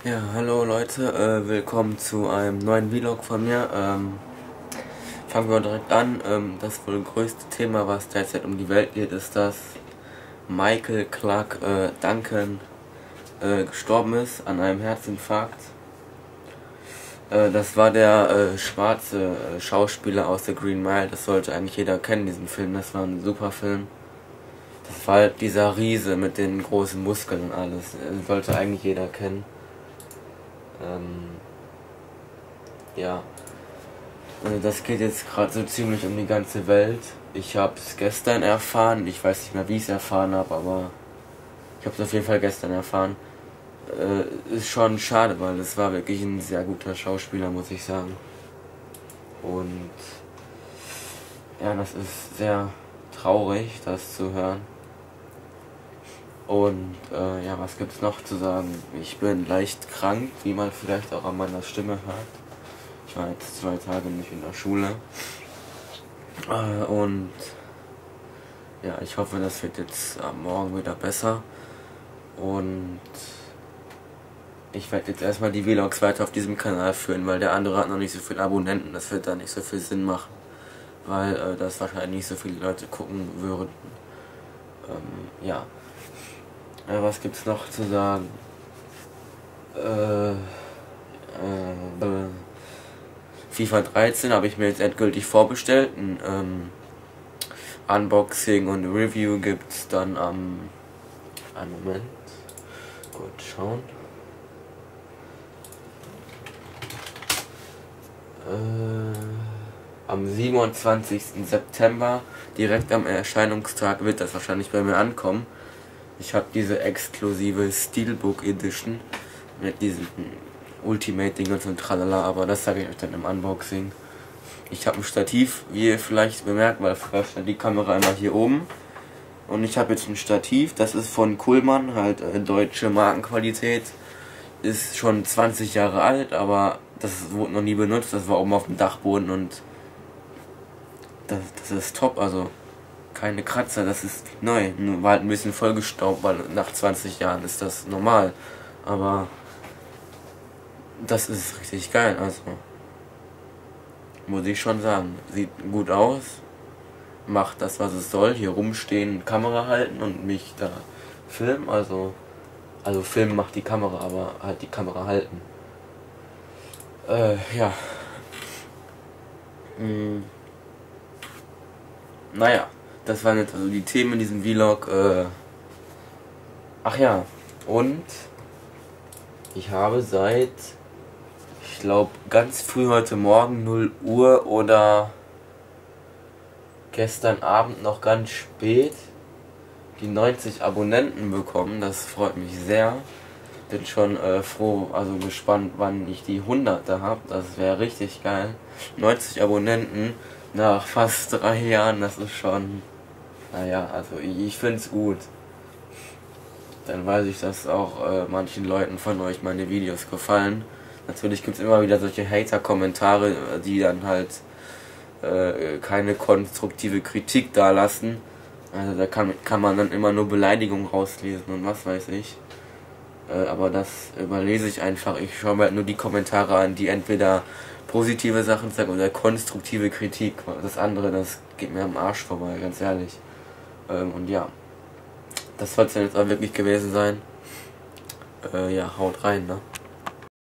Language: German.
Ja, hallo Leute, willkommen zu einem neuen Vlog von mir. Fangen wir direkt an. Das wohl größte Thema, was derzeit um die Welt geht, ist, dass Michael Clarke Duncan gestorben ist an einem Herzinfarkt. Das war der schwarze Schauspieler aus The Green Mile. Das sollte eigentlich jeder kennen, diesen Film. Das war ein super Film. Das war halt dieser Riese mit den großen Muskeln und alles. Sollte eigentlich jeder kennen. Ja, das geht jetzt gerade so ziemlich um die ganze Welt. Ich habe es gestern erfahren, ich weiß nicht mehr, wie ich es erfahren habe, aber ich habe es auf jeden Fall gestern erfahren. Ist schon schade, weil es war wirklich ein sehr guter Schauspieler, muss ich sagen. Und ja, das ist sehr traurig, das zu hören. Und ja, was gibt's noch zu sagen? Ich bin leicht krank, wie man vielleicht auch an meiner Stimme hört. Ich war jetzt 2 Tage nicht in der Schule. Und ja, ich hoffe, das wird jetzt am Morgen wieder besser. Und ich werde jetzt erstmal die Vlogs weiter auf diesem Kanal führen, weil der andere hat noch nicht so viele Abonnenten. Das wird da nicht so viel Sinn machen, weil das wahrscheinlich nicht so viele Leute gucken würden. Ja. Was gibt's noch zu sagen? FIFA 13 habe ich mir jetzt endgültig vorbestellt. Ein Unboxing und Review gibt's dann am... einen Moment. Gut, schauen. Am 27. September, direkt am Erscheinungstag, wird das wahrscheinlich bei mir ankommen. Ich habe diese exklusive Steelbook Edition mit diesem Ultimate-Ding und so ein Tralala, aber das sage ich euch dann im Unboxing. Ich habe ein Stativ, wie ihr vielleicht bemerkt, weil früher stand die Kamera immer hier oben. Und ich habe jetzt ein Stativ, das ist von Kuhlmann, halt deutsche Markenqualität. Ist schon 20 Jahre alt, aber das wurde noch nie benutzt, das war oben auf dem Dachboden und das ist top, also keine Kratzer, das ist neu. Nur war halt ein bisschen vollgestaubt, weil nach 20 Jahren ist das normal. Aber das ist richtig geil, also muss ich schon sagen. Sieht gut aus, macht das, was es soll. Hier rumstehen, Kamera halten und mich da filmen. Also filmen macht die Kamera, aber halt die Kamera halten. Ja. Naja. Das waren jetzt also die Themen in diesem Vlog. Ach ja, und ich habe seit, ich glaube, ganz früh heute Morgen 0 Uhr oder gestern Abend noch ganz spät die 90 Abonnenten bekommen. Das freut mich sehr. Bin schon froh, also gespannt, wann ich die 100er habe. Das wäre richtig geil. 90 Abonnenten nach fast 3 Jahren, das ist schon... Naja, also ich finde es gut. Dann weiß ich, dass auch manchen Leuten von euch meine Videos gefallen. Natürlich gibt es immer wieder solche Hater-Kommentare, die dann halt keine konstruktive Kritik dalassen. Also da kann man dann immer nur Beleidigungen rauslesen und was weiß ich. Aber das überlese ich einfach. Ich schaue mir halt nur die Kommentare an, die entweder positive Sachen sagen oder konstruktive Kritik. Das andere, das geht mir am Arsch vorbei, ganz ehrlich. Und ja, das soll es dann jetzt auch wirklich gewesen sein. Ja, haut rein, ne?